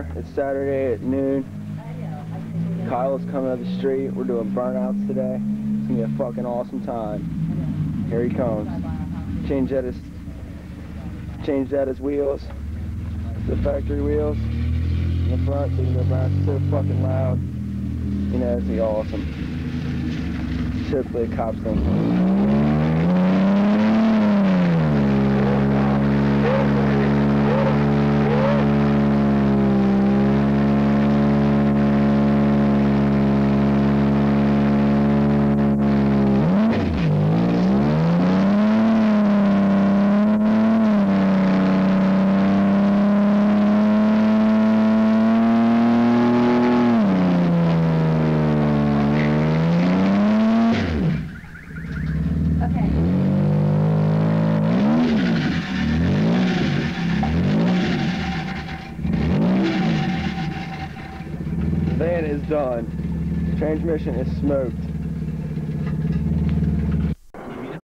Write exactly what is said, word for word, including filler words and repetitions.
summer. It's Saturday at noon. Kyle's coming up the street. We're doing burnouts today. It's gonna be a fucking awesome time. Here he comes. Change that his, change that his wheels. The factory wheels in the front, so you can go by. It's so fucking loud. You know, it's gonna be awesome. Hopefully the cops don't. Van is done. Transmission is smoked.